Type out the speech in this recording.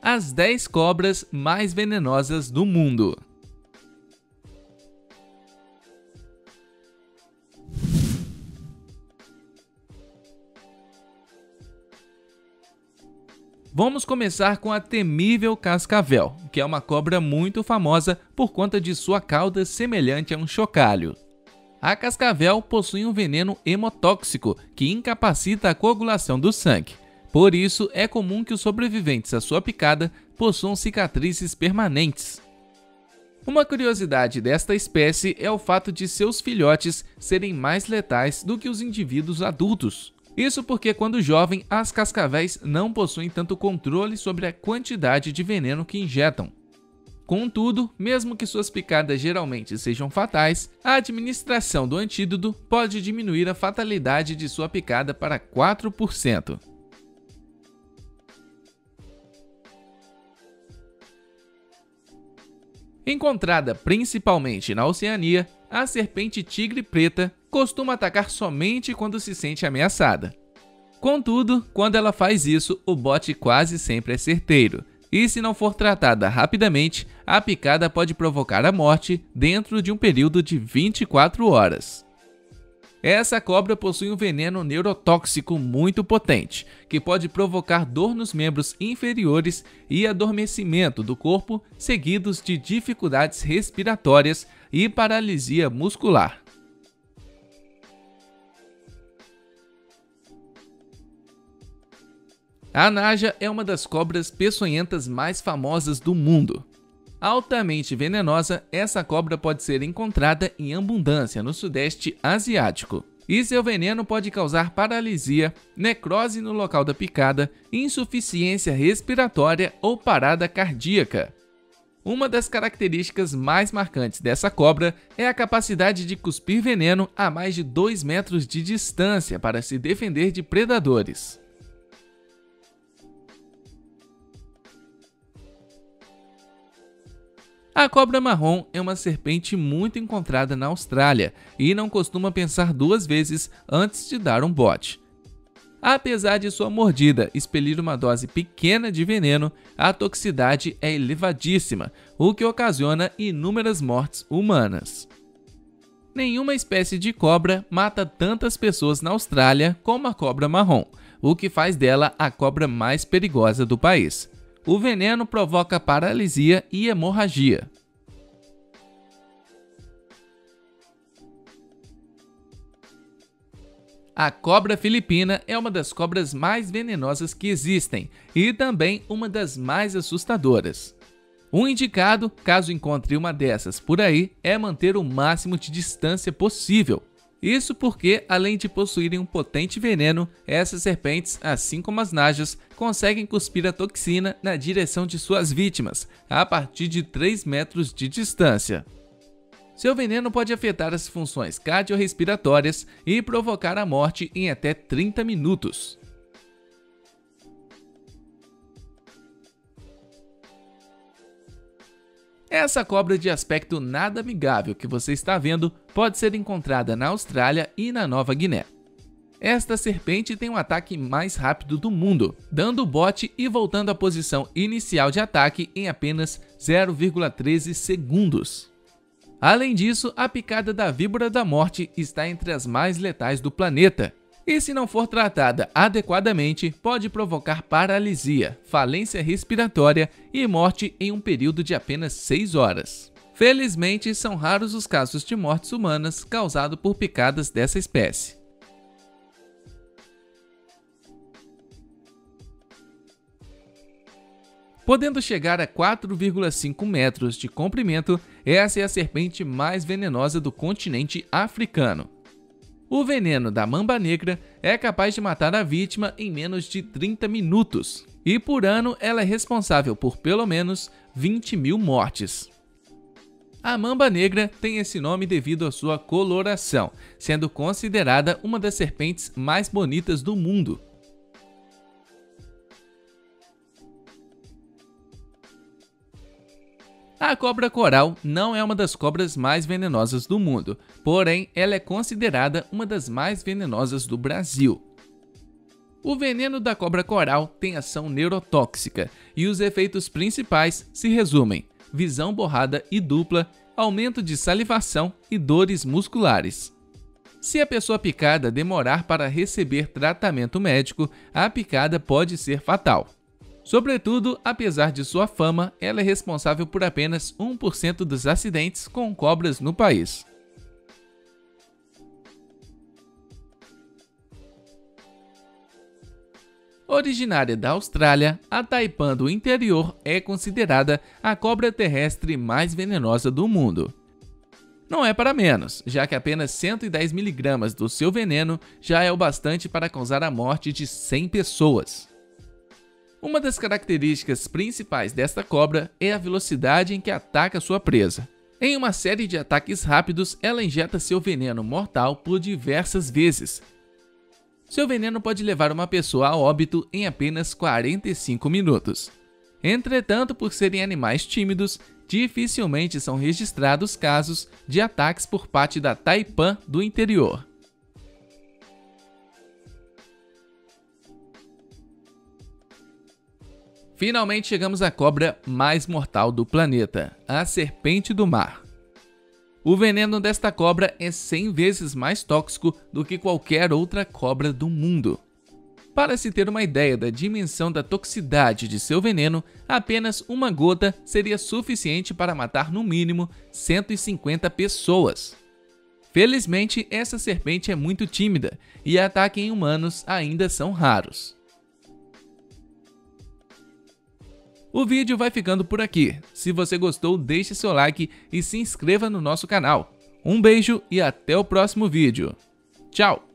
as 10 cobras mais venenosas do mundo. Vamos começar com a temível cascavel, que é uma cobra muito famosa por conta de sua cauda semelhante a um chocalho. A cascavel possui um veneno hemotóxico que incapacita a coagulação do sangue. Por isso, é comum que os sobreviventes à sua picada possuam cicatrizes permanentes. Uma curiosidade desta espécie é o fato de seus filhotes serem mais letais do que os indivíduos adultos. Isso porque, quando jovem, as cascavéis não possuem tanto controle sobre a quantidade de veneno que injetam. Contudo, mesmo que suas picadas geralmente sejam fatais, a administração do antídoto pode diminuir a fatalidade de sua picada para 4%. Encontrada principalmente na Oceania, a serpente tigre preta costuma atacar somente quando se sente ameaçada. Contudo, quando ela faz isso, o bote quase sempre é certeiro, e se não for tratada rapidamente, a picada pode provocar a morte dentro de um período de 24 horas. Essa cobra possui um veneno neurotóxico muito potente, que pode provocar dor nos membros inferiores e adormecimento do corpo, seguidos de dificuldades respiratórias e paralisia muscular. A naja é uma das cobras peçonhentas mais famosas do mundo. Altamente venenosa, essa cobra pode ser encontrada em abundância no Sudeste Asiático. E seu veneno pode causar paralisia, necrose no local da picada, insuficiência respiratória ou parada cardíaca. Uma das características mais marcantes dessa cobra é a capacidade de cuspir veneno a mais de 2 metros de distância para se defender de predadores. A cobra marrom é uma serpente muito encontrada na Austrália e não costuma pensar 2 vezes antes de dar um bote. Apesar de sua mordida expelir uma dose pequena de veneno, a toxicidade é elevadíssima, o que ocasiona inúmeras mortes humanas. Nenhuma espécie de cobra mata tantas pessoas na Austrália como a cobra marrom, o que faz dela a cobra mais perigosa do país. O veneno provoca paralisia e hemorragia. A cobra filipina é uma das cobras mais venenosas que existem e também uma das mais assustadoras. O indicado, caso encontre uma dessas por aí, é manter o máximo de distância possível. Isso porque, além de possuírem um potente veneno, essas serpentes, assim como as najas, conseguem cuspir a toxina na direção de suas vítimas, a partir de 3 metros de distância. Seu veneno pode afetar as funções cardiorrespiratórias e provocar a morte em até 30 minutos. Essa cobra de aspecto nada amigável que você está vendo pode ser encontrada na Austrália e na Nova Guiné. Esta serpente tem o ataque mais rápido do mundo, dando o bote e voltando à posição inicial de ataque em apenas 0,13 segundos. Além disso, a picada da víbora da morte está entre as mais letais do planeta. E se não for tratada adequadamente, pode provocar paralisia, falência respiratória e morte em um período de apenas 6 horas. Felizmente, são raros os casos de mortes humanas causados por picadas dessa espécie. Podendo chegar a 4,5 metros de comprimento, essa é a serpente mais venenosa do continente africano. O veneno da mamba negra é capaz de matar a vítima em menos de 30 minutos, e por ano ela é responsável por pelo menos 20 mil mortes. A mamba negra tem esse nome devido à sua coloração, sendo considerada uma das serpentes mais bonitas do mundo. A cobra coral não é uma das cobras mais venenosas do mundo, porém ela é considerada uma das mais venenosas do Brasil. O veneno da cobra coral tem ação neurotóxica e os efeitos principais se resumem: visão borrada e dupla, aumento de salivação e dores musculares. Se a pessoa picada demorar para receber tratamento médico, a picada pode ser fatal. Sobretudo, apesar de sua fama, ela é responsável por apenas 1% dos acidentes com cobras no país. Originária da Austrália, a taipan do interior é considerada a cobra terrestre mais venenosa do mundo. Não é para menos, já que apenas 110 mg do seu veneno já é o bastante para causar a morte de 100 pessoas. Uma das características principais desta cobra é a velocidade em que ataca sua presa. Em uma série de ataques rápidos, ela injeta seu veneno mortal por diversas vezes. Seu veneno pode levar uma pessoa a óbito em apenas 45 minutos. Entretanto, por serem animais tímidos, dificilmente são registrados casos de ataques por parte da taipan do interior. Finalmente chegamos à cobra mais mortal do planeta, a serpente do mar. O veneno desta cobra é 100 vezes mais tóxico do que qualquer outra cobra do mundo. Para se ter uma ideia da dimensão da toxicidade de seu veneno, apenas uma gota seria suficiente para matar no mínimo 150 pessoas. Felizmente, essa serpente é muito tímida e ataques em humanos ainda são raros. O vídeo vai ficando por aqui. Se você gostou, deixe seu like e se inscreva no nosso canal. Um beijo e até o próximo vídeo. Tchau!